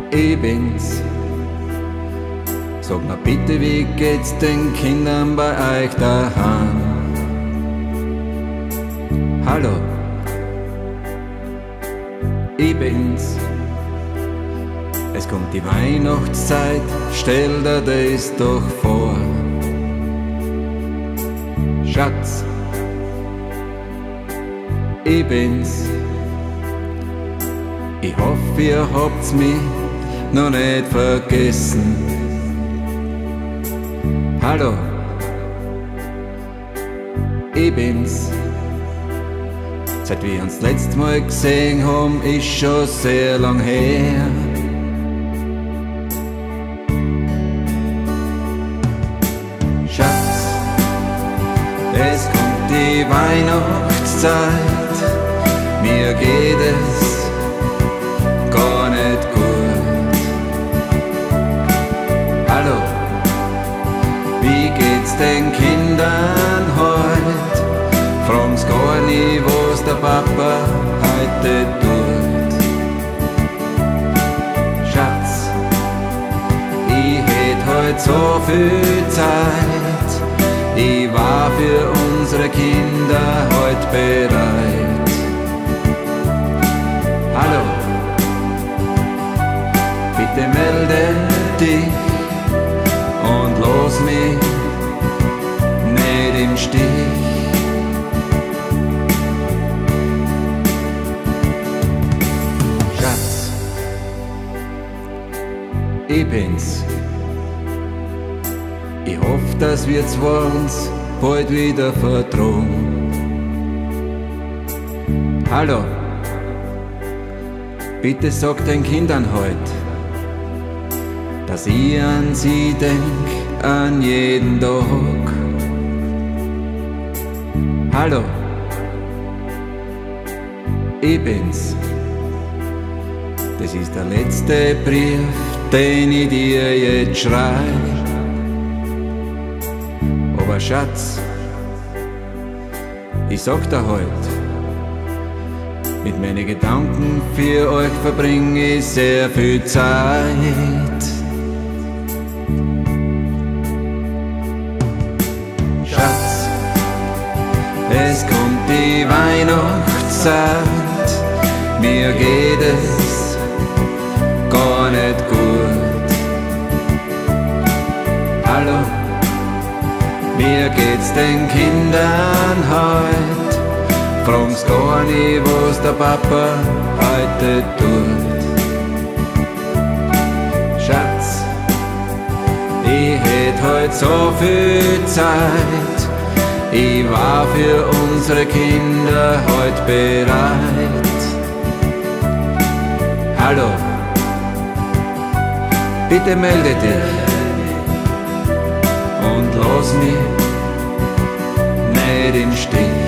Ich bin's. Sag mir bitte, wie geht's den Kindern bei euch daheim? Hallo, ich bin's. Es kommt die Weihnachtszeit, stell dir das doch vor. Schatz, ich bin's. Ich hoffe, ihr habt's mich noch nicht vergessen. Hallo, ich bin's. Seit wir uns das letzte Mal gesehen haben, ist schon sehr lang her. Schatz, es kommt die Weihnachtszeit, mir geht es gar nicht gut. Hallo, wie geht's den Kindern heut? Frag's gar nie, was der Papa heute tut. Schatz, ich hätt heut so viel Zeit, ich war für unsere Kinder heut bereit. Hallo, bitte melde dich und los mich nicht im Stich. Schatz, ich bin's. Ich hoffe, dass wir zwar uns bald wieder vertrauen. Hallo, bitte sag den Kindern heut, dass ich an sie denk, an jeden Tag. Hallo, ich bin's. Das ist der letzte Brief, den ich dir jetzt schreib. Aber Schatz, ich sag dir heut, mit meinen Gedanken für euch verbringe ich sehr viel Zeit. Schatz, es kommt die Weihnachtszeit, mir geht es gar nicht gut. Hallo, mir geht's den Kindern heut? Frag's gar nicht, was der Papa heute tut. Schatz, ich hätt heut so viel Zeit, ich war für unsere Kinder heut bereit. Hallo, bitte melde dich und lass mich nicht im Stich.